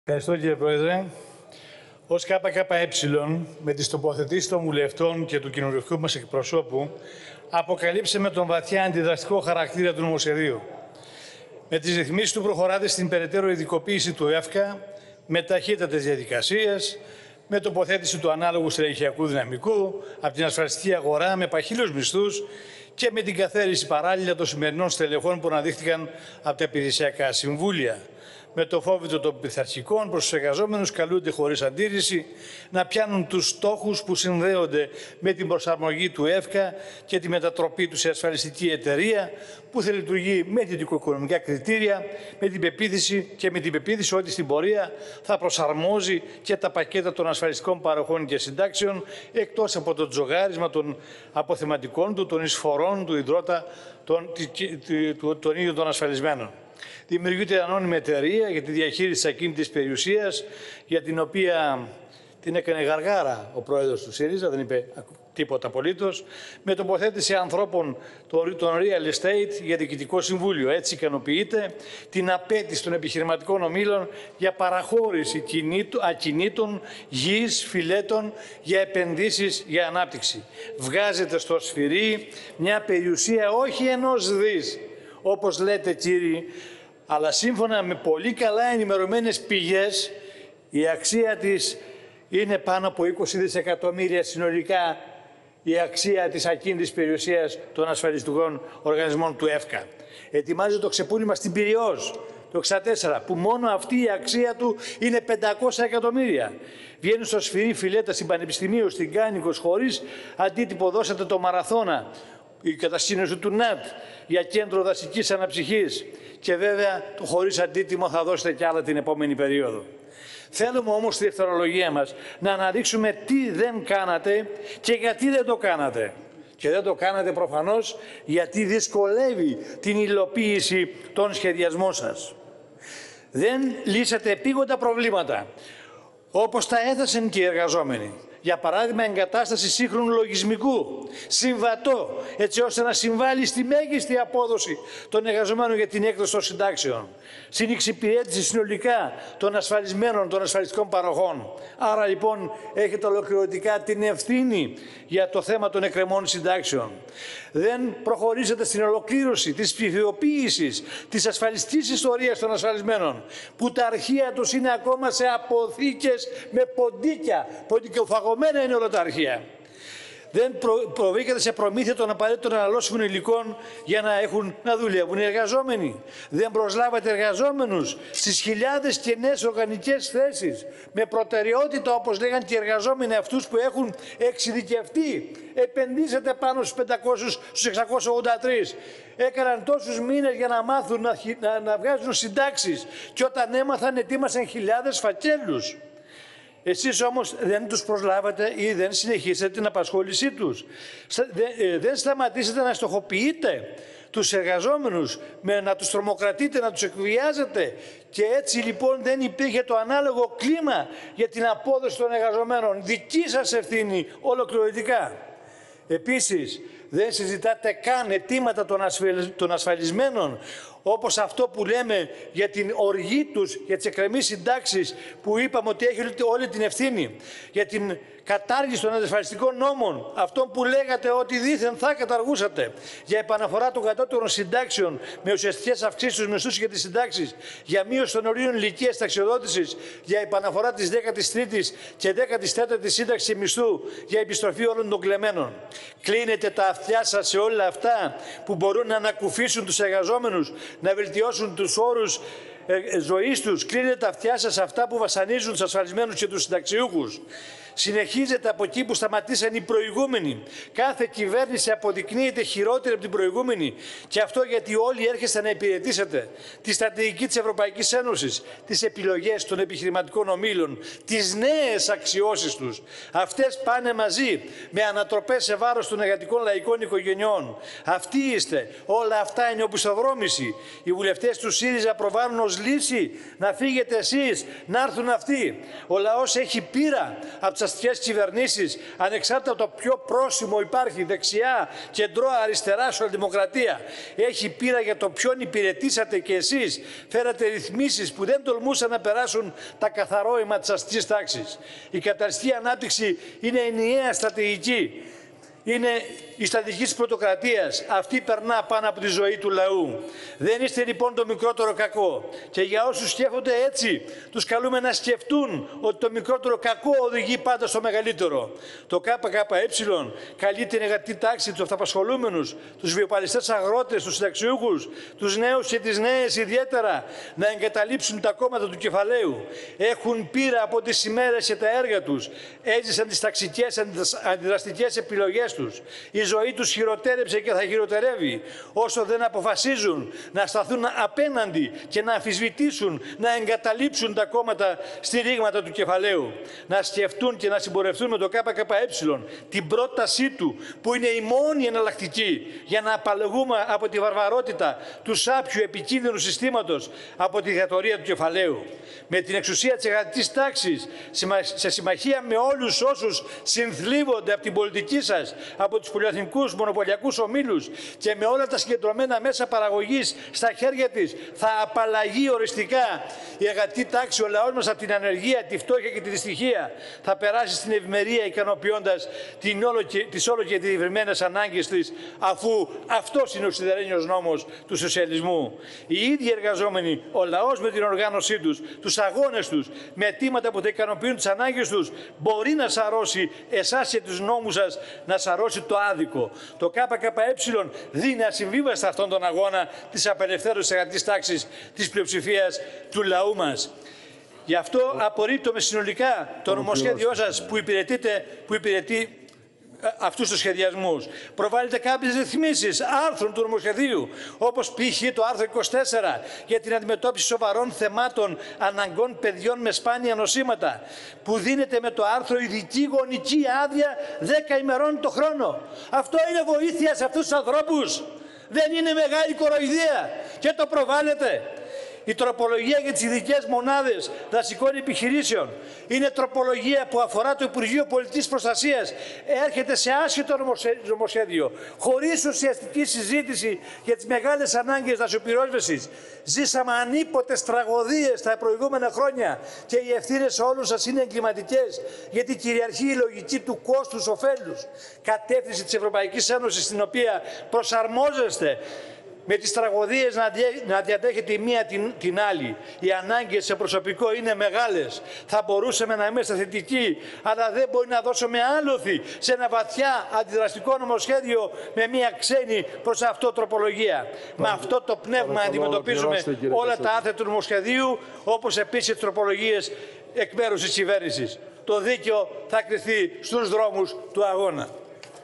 Ευχαριστώ, κύριε Πρόεδρε. Ως ΚΚΕ, με τις τοποθετήσεις των βουλευτών και του κοινοβουλευτικού μας εκπροσώπου, αποκαλύψαμε τον βαθιά αντιδραστικό χαρακτήρα του νομοσχεδίου. Με τις ρυθμίσεις του προχωράτε στην περαιτέρω ειδικοποίηση του ΕΦΚΑ, με ταχύτατες διαδικασίες, με τοποθέτηση του ανάλογου στελεχειακού δυναμικού, από την ασφαλιστική αγορά, με παχύλους μισθούς και με την καθαίρεση παράλληλα των σημερινών στελεχών που αναδείχθηκαν από τα υπηρεσιακά συμβούλια. Με το φόβητο των πειθαρχικών προς τους εργαζόμενους καλούνται χωρίς αντίρρηση να πιάνουν τους στόχους που συνδέονται με την προσαρμογή του ΕΦΚΑ και τη μετατροπή του σε ασφαλιστική εταιρεία που θα λειτουργεί με δυτικοοικονομικά κριτήρια, με την πεποίθηση ότι στην πορεία θα προσαρμόζει και τα πακέτα των ασφαλιστικών παροχών και συντάξεων εκτός από το τζογάρισμα των αποθεματικών του, των εισφορών του ιδρώτα των ίδιων των ασφαλισμένων. Δημιουργείται ανώνυμη εταιρεία για τη διαχείριση της ακίνητης περιουσίας, για την οποία την έκανε γαργάρα ο πρόεδρος του ΣΥΡΙΖΑ, δεν είπε τίποτα απολύτως, με τοποθέτηση ανθρώπων των real estate για διοικητικό συμβούλιο. Έτσι ικανοποιείται την απέτηση των επιχειρηματικών ομίλων για παραχώρηση ακινήτων, γης, φιλέτων για επενδύσεις για ανάπτυξη. Βγάζεται στο σφυρί μια περιουσία όχι 1 δις, όπως λέτε κύριοι, αλλά σύμφωνα με πολύ καλά ενημερωμένες πηγές, η αξία της είναι πάνω από 20 δισεκατομμύρια συνολικά η αξία της ακίνητης περιουσίας των ασφαλιστικών οργανισμών του ΕΦΚΑ. Ετοιμάζεται το ξεπούλημα στην Πειριώς, το 64, που μόνο αυτή η αξία του είναι 500 εκατομμύρια. Βγαίνουν στο σφυρί φιλέτα στην Πανεπιστημίου, στην Κάνικος, χωρίς αντίτυπο δώσατε το Μαραθώνα, η κατασκήνωση του ΝΑΤ για κέντρο δασικής αναψυχής και βέβαια χωρίς αντίτιμο θα δώσετε κι άλλα την επόμενη περίοδο. Θέλουμε όμως στη δευτερολογία μας να αναδείξουμε τι δεν κάνατε και γιατί δεν το κάνατε. Και δεν το κάνατε προφανώς γιατί δυσκολεύει την υλοποίηση των σχεδιασμών σας. Δεν λύσατε επίγοντα προβλήματα, όπως τα έθεσαν και οι εργαζόμενοι. Για παράδειγμα, εγκατάσταση σύγχρονου λογισμικού, συμβατό, έτσι ώστε να συμβάλλει στη μέγιστη απόδοση των εργαζομένων για την έκδοση των συντάξεων, στην εξυπηρέτηση συνολικά των ασφαλισμένων, των ασφαλιστικών παροχών. Άρα λοιπόν έχετε ολοκληρωτικά την ευθύνη για το θέμα των εκκρεμών συντάξεων. Δεν προχωρήσατε στην ολοκλήρωση της ψηφιοποίησης της ασφαλιστικής ιστορίας των ασφαλισμένων, που τα αρχεία τους είναι ακόμα σε αποθήκες με ποντίκια, ποντικοφαγωμένα είναι όλα τα αρχεία. Δεν προβήκατε σε προμήθεια των απαραίτητων αναλώσιμων υλικών για να δουλεύουν οι εργαζόμενοι. Δεν προσλάβατε εργαζόμενους στις χιλιάδες κενές οργανικές θέσεις με προτεραιότητα, όπως λέγανε και οι εργαζόμενοι, αυτούς που έχουν εξειδικευτεί. Επενδύσατε πάνω στους 500, στους 683. Έκαναν τόσους μήνες για να μάθουν να βγάζουν συντάξεις και όταν έμαθαν ετοίμασαν χιλιάδες φακέλους. Εσείς όμως δεν τους προσλάβατε ή δεν συνεχίσατε την απασχόλησή τους. Δεν σταματήσατε να στοχοποιείτε τους εργαζόμενους, να τους τρομοκρατείτε, να τους εκβιάζετε και έτσι λοιπόν δεν υπήρχε το ανάλογο κλίμα για την απόδοση των εργαζομένων. Δική σας ευθύνη ολοκληρωτικά. Επίσης, δεν συζητάτε καν αιτήματα των ασφαλισμένων, όπως αυτό που λέμε για την οργή τους, για τις εκκρεμείς συντάξεις, που είπαμε ότι έχετε όλη την ευθύνη, για την κατάργηση των ασφαλιστικών νόμων, αυτό που λέγατε ότι δήθεν θα καταργούσατε, για επαναφορά των κατώτερων συντάξεων με ουσιαστικές αυξήσεις στους μισθούς και τις συντάξεις, για μείωση των ορίων ηλικίας ταξιοδότησης, για επαναφορά της 13ης και 14ης σύνταξης μισθού, για επιστροφή όλων των κλεμμένων. Κλείνετε τα αυτιά σας σε όλα αυτά που μπορούν να ανακουφίσουν τους εργαζόμενους, να βελτιώσουν τους όρους ζωής τους. Κλείνετε τα αυτιά σας σε αυτά που βασανίζουν τους ασφαλισμένους και τους συνταξιούχους. Συνεχίζετε από εκεί που σταματήσαν οι προηγούμενοι. Κάθε κυβέρνηση αποδεικνύεται χειρότερη από την προηγούμενη. Και αυτό γιατί όλοι έρχεστε να υπηρετήσετε τη στρατηγική της Ευρωπαϊκής Ένωσης, τις επιλογές των επιχειρηματικών ομίλων, τις νέες αξιώσεις τους. Αυτές πάνε μαζί με ανατροπές σε βάρος των εργατικών λαϊκών οικογενειών. Αυτοί είστε. Όλα αυτά είναι οπισθοδρόμηση. Οι βουλευτές του ΣΥΡΙΖΑ προβάλλουν ως ως λύση να φύγετε εσείς, να έρθουν αυτοί. Ο λαός έχει πείρα από τις αστικές κυβερνήσεις, ανεξάρτητα από το ποιο πρόσημο υπάρχει, δεξιά, κεντρό, αριστερά, σοσιαλδημοκρατία. Έχει πείρα για το ποιον υπηρετήσατε και εσείς. Φέρατε ρυθμίσεις που δεν τολμούσαν να περάσουν τα καθαρόημα της αστικής τάξης. Η καταριστική ανάπτυξη είναι ενιαία στρατηγική. Είναι η στρατηγική της πρωτοκρατίας. Αυτή περνά πάνω από τη ζωή του λαού. Δεν είστε λοιπόν το μικρότερο κακό. Και για όσους σκέφτονται έτσι, τους καλούμε να σκεφτούν ότι το μικρότερο κακό οδηγεί πάντα στο μεγαλύτερο. Το ΚΚΕ καλεί την εργατική τάξη, τους αυταπασχολούμενους, τους βιοπαλιστές αγρότες, τους συνταξιούχους, τους νέους και τις νέες ιδιαίτερα, να εγκαταλείψουν τα κόμματα του κεφαλαίου. Έχουν πείρα από τις ημέρες και τα έργα τους. Έζησαν τις ταξικές αντιδραστικές επιλογές τους. Η ζωή τους χειροτέρεψε και θα χειροτερεύει όσο δεν αποφασίζουν να σταθούν απέναντι και να αμφισβητήσουν, να εγκαταλείψουν τα κόμματα στηρίγματα του κεφαλαίου. Να σκεφτούν και να συμπορευτούν με το ΚΚΕ την πρότασή του, που είναι η μόνη εναλλακτική για να απαλλαγούμε από τη βαρβαρότητα του σάπιου επικίνδυνου συστήματος, από τη δικτατορία του κεφαλαίου. Με την εξουσία της εργατικής τάξης, σε συμμαχία με όλους όσους συνθλίβονται από την πολιτική σας, από τους πολυεθνικούς μονοπωλιακούς ομίλους και με όλα τα συγκεντρωμένα μέσα παραγωγής στα χέρια της, θα απαλλαγεί οριστικά η εργατική τάξη, ο λαός μας, από την ανεργία, τη φτώχεια και τη δυστυχία. Θα περάσει στην ευημερία, ικανοποιώντας τις όλο και διευρυμένες ανάγκες της, αφού αυτός είναι ο σιδερένιος νόμος του σοσιαλισμού. Οι ίδιοι εργαζόμενοι, ο λαός με την οργάνωσή τους, τους αγώνες τους, με αιτήματα που θα ικανοποιούν τις ανάγκες τους, μπορεί να σαρώσει εσάς και τους νόμους σας, να σαρώσει το άδικο. Το ΚΚΕ δίνει ασυμβίβαστα αυτόν τον αγώνα της απελευθέρωσης εργατικής τάξης της πλειοψηφίας του λαού μας. Γι' αυτό απορρίπτουμε συνολικά το νομοσχέδιό σας που υπηρετεί αυτούς τους σχεδιασμούς. Προβάλλεται κάποιες ρυθμίσεις άρθρων του νομοσχεδίου, όπως π.χ. το άρθρο 24 για την αντιμετώπιση σοβαρών θεμάτων αναγκών παιδιών με σπάνια νοσήματα, που δίνεται με το άρθρο ειδική γονική άδεια 10 ημερών το χρόνο. Αυτό είναι βοήθεια σε αυτούς τους ανθρώπους? Δεν είναι μεγάλη κοροϊδία? Και το προβάλλεται. Η τροπολογία για τις ειδικές μονάδες δασικών επιχειρήσεων είναι τροπολογία που αφορά το Υπουργείο Πολιτικής Προστασίας. Έρχεται σε άσχετο νομοσχέδιο, χωρίς ουσιαστική συζήτηση για τις μεγάλες ανάγκες δασοπυρόσβεσης. Ζήσαμε ανίποτες τραγωδίες τα προηγούμενα χρόνια και οι ευθύνες όλων σας είναι εγκληματικές, γιατί κυριαρχεί η λογική του κόστους-οφέλους. Κατεύθυνση της Ευρωπαϊκής Ένωσης, στην οποία προσαρμόζεστε με τις τραγωδίες να διαδέχεται η μία την άλλη. Οι ανάγκες σε προσωπικό είναι μεγάλες. Θα μπορούσαμε να είμαστε θετικοί, αλλά δεν μπορεί να δώσουμε άλοθη σε ένα βαθιά αντιδραστικό νομοσχέδιο με μια ξένη προς αυτό τροπολογία. Με αυτό το πνεύμα αντιμετωπίζουμε όλα τα άρθρα του νομοσχεδίου, όπως επίσης τροπολογίες εκ μέρους της κυβέρνησης. Το δίκαιο θα κριθεί στους δρόμους του αγώνα.